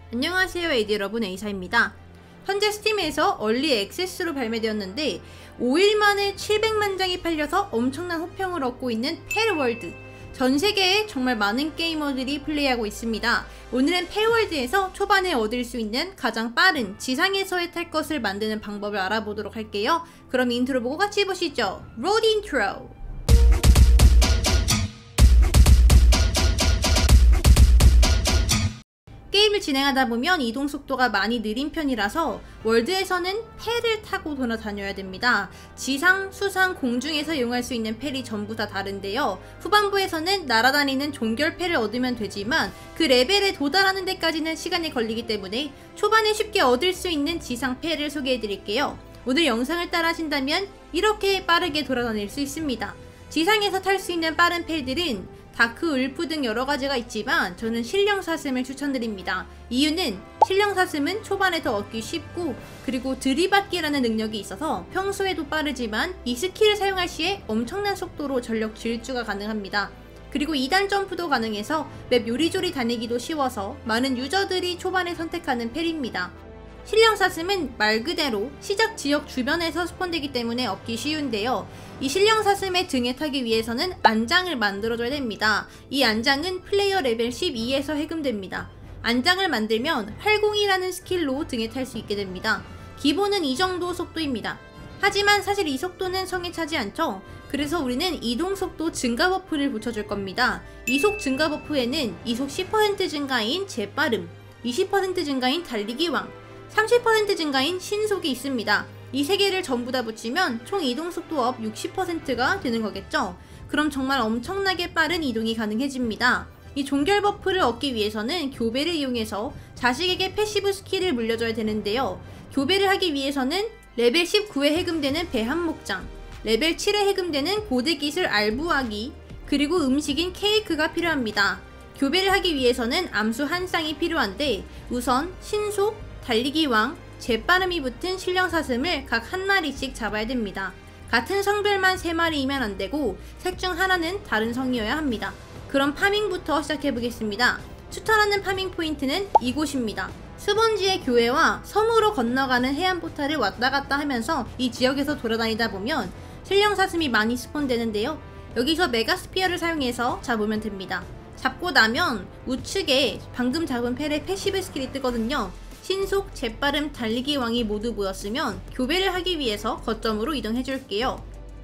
안녕하세요 에디 여러분, 에이사입니다. 현재 스팀에서 얼리 액세스로 발매되었는데 5일 만에 700만 장이 팔려서 엄청난 호평을 얻고 있는 펠월드. 전세계에 정말 많은 게이머들이 플레이하고 있습니다. 오늘은 펠월드에서 초반에 얻을 수 있는 가장 빠른 지상에서의 탈 것을 만드는 방법을 알아보도록 할게요. 그럼 인트로 보고 같이 보시죠. 로드 인트로. 게임을 진행하다 보면 이동 속도가 많이 느린 편이라서 월드에서는 펠을 타고 돌아다녀야 됩니다. 지상, 수상, 공중에서 이용할 수 있는 펠이 전부 다 다른데요. 후반부에서는 날아다니는 종결 펠을 얻으면 되지만 그 레벨에 도달하는 데까지는 시간이 걸리기 때문에 초반에 쉽게 얻을 수 있는 지상 펠을 소개해드릴게요. 오늘 영상을 따라 하신다면 이렇게 빠르게 돌아다닐 수 있습니다. 지상에서 탈 수 있는 빠른 펠들은 다크 울프 등 여러가지가 있지만 저는 신령사슴을 추천드립니다. 이유는 신령사슴은 초반에 더 얻기 쉽고 그리고 들이받기라는 능력이 있어서 평소에도 빠르지만 이 스킬을 사용할 시에 엄청난 속도로 전력 질주가 가능합니다. 그리고 2단 점프도 가능해서 맵 요리조리 다니기도 쉬워서 많은 유저들이 초반에 선택하는 펠입니다. 신령사슴은 말 그대로 시작 지역 주변에서 스폰되기 때문에 얻기 쉬운데요. 이 신령사슴의 등에 타기 위해서는 안장을 만들어줘야 됩니다. 이 안장은 플레이어 레벨 12에서 해금됩니다. 안장을 만들면 활공이라는 스킬로 등에 탈 수 있게 됩니다. 기본은 이 정도 속도입니다. 하지만 사실 이 속도는 성에 차지 않죠. 그래서 우리는 이동속도 증가 버프를 붙여줄 겁니다. 이속 증가 버프에는 이속 10% 증가인 재빠름, 20% 증가인 달리기왕, 30% 증가인 신속이 있습니다. 이 세 개를 전부 다 붙이면 총 이동속도 업 60%가 되는 거겠죠? 그럼 정말 엄청나게 빠른 이동이 가능해집니다. 이 종결 버프를 얻기 위해서는 교배를 이용해서 자식에게 패시브 스킬을 물려줘야 되는데요. 교배를 하기 위해서는 레벨 19에 해금되는 배합목장, 레벨 7에 해금되는 고대기술 알부하기, 그리고 음식인 케이크가 필요합니다. 교배를 하기 위해서는 암수 한 쌍이 필요한데 우선 신속, 달리기왕, 재빠름이 붙은 신령사슴을 각 한 마리씩 잡아야 됩니다. 같은 성별만 3마리이면 안되고 색 중 하나는 다른 성이어야 합니다. 그럼 파밍부터 시작해보겠습니다. 추천하는 파밍 포인트는 이곳입니다. 스펀지의 교회와 섬으로 건너가는 해안 포탈을 왔다갔다 하면서 이 지역에서 돌아다니다 보면 신령사슴이 많이 스폰되는데요. 여기서 메가스피어를 사용해서 잡으면 됩니다. 잡고 나면 우측에 방금 잡은 펠의 패시브 스킬이 뜨거든요. 신속, 재빠름, 달리기 왕이 모두 모였으면 교배를 하기 위해서 거점으로 이동해줄게요.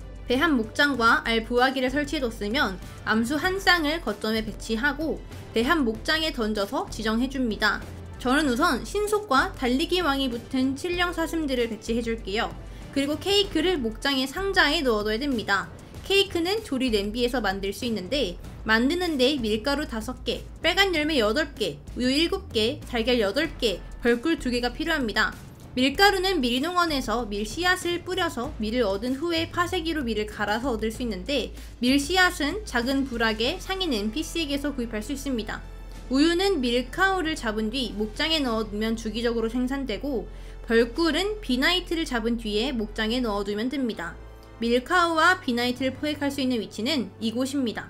배합 목장과 알 부화기를 설치해뒀으면 암수 한 쌍을 거점에 배치하고 배합 목장에 던져서 지정해줍니다. 저는 우선 신속과 달리기 왕이 붙은 신령사슴들을 배치해줄게요. 그리고 케이크를 목장의 상자에 넣어둬야 됩니다. 케이크는 조리 냄비에서 만들 수 있는데 만드는데 밀가루 5개, 빨간 열매 8개, 우유 7개, 달걀 8개, 벌꿀 2개가 필요합니다. 밀가루는 밀농원에서 밀씨앗을 뿌려서 밀을 얻은 후에 파쇄기로 밀을 갈아서 얻을 수 있는데 밀씨앗은 작은 부락의 상인 NPC에게서 구입할 수 있습니다. 우유는 밀카우를 잡은 뒤 목장에 넣어두면 주기적으로 생산되고 벌꿀은 비나이트를 잡은 뒤에 목장에 넣어두면 됩니다. 밀카우와 비나이트를 포획할 수 있는 위치는 이곳입니다.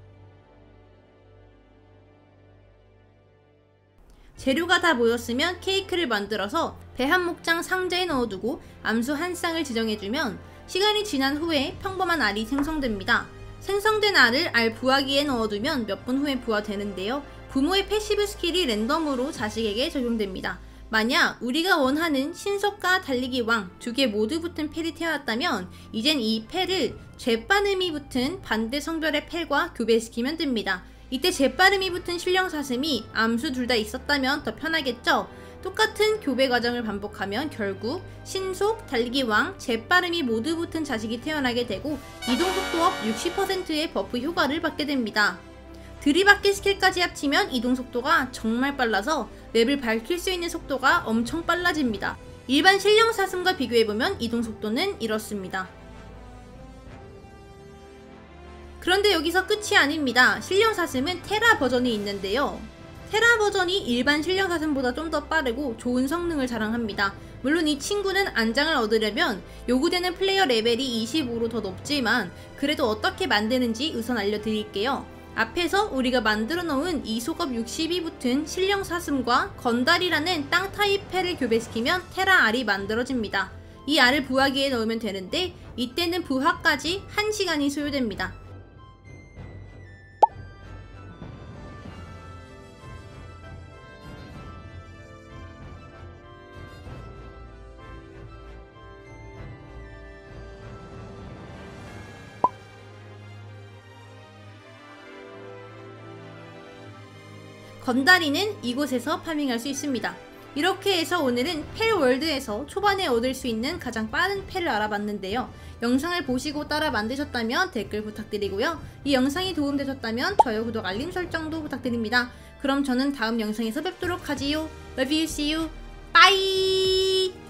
재료가 다 모였으면 케이크를 만들어서 배합 목장 상자에 넣어두고 암수 한 쌍을 지정해주면 시간이 지난 후에 평범한 알이 생성됩니다. 생성된 알을 알 부화기에 넣어두면 몇 분 후에 부화되는데요. 부모의 패시브 스킬이 랜덤으로 자식에게 적용됩니다. 만약 우리가 원하는 신속과 달리기 왕 2개 모두 붙은 펠이 태어났다면 이젠 이 펠을 재빠름이 붙은 반대 성별의 펠과 교배시키면 됩니다. 이때 재빠름이 붙은 신령사슴이 암수 둘 다 있었다면 더 편하겠죠? 똑같은 교배 과정을 반복하면 결국 신속, 달리기 왕, 재빠름이 모두 붙은 자식이 태어나게 되고 이동속도 업 60%의 버프 효과를 받게 됩니다. 들이받기 스킬까지 합치면 이동속도가 정말 빨라서 맵을 밝힐 수 있는 속도가 엄청 빨라집니다. 일반 신령사슴과 비교해보면 이동속도는 이렇습니다. 그런데 여기서 끝이 아닙니다. 신령사슴은 테라 버전이 있는데요. 테라 버전이 일반 신령사슴보다 좀 더 빠르고 좋은 성능을 자랑합니다. 물론 이 친구는 안장을 얻으려면 요구되는 플레이어 레벨이 25로 더 높지만 그래도 어떻게 만드는지 우선 알려드릴게요. 앞에서 우리가 만들어 놓은 이소겁 60이 붙은 신령 사슴과 건달이라는 땅 타입 펠을 교배시키면 테라 알이 만들어집니다. 이 알을 부화기에 넣으면 되는데 이때는 부화까지 1시간이 소요됩니다. 건다리는 이곳에서 파밍할 수 있습니다. 이렇게 해서 오늘은 펠월드에서 초반에 얻을 수 있는 가장 빠른 펠을 알아봤는데요. 영상을 보시고 따라 만드셨다면 댓글 부탁드리고요. 이 영상이 도움되셨다면 좋아요, 구독, 알림 설정도 부탁드립니다. 그럼 저는 다음 영상에서 뵙도록 하지요. Love you, see you, bye!